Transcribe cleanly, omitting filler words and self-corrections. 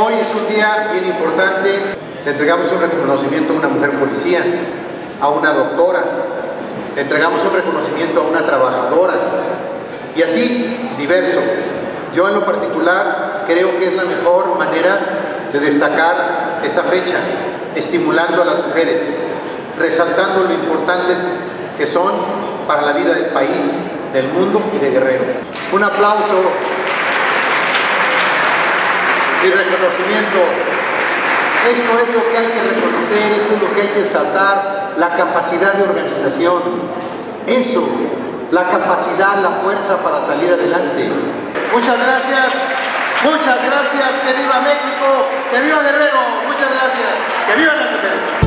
Hoy es un día bien importante. Le entregamos un reconocimiento a una mujer policía, a una doctora, le entregamos un reconocimiento a una trabajadora y así diverso. Yo en lo particular creo que es la mejor manera de destacar esta fecha, estimulando a las mujeres, resaltando lo importantes que son para la vida del país, del mundo y de Guerrero. Un aplauso y reconocimiento. Esto es lo que hay que reconocer, esto es lo que hay que destacar, la capacidad de organización. Eso, la capacidad, la fuerza para salir adelante. Muchas gracias, que viva México, que viva Guerrero, muchas gracias, que vivan las mujeres.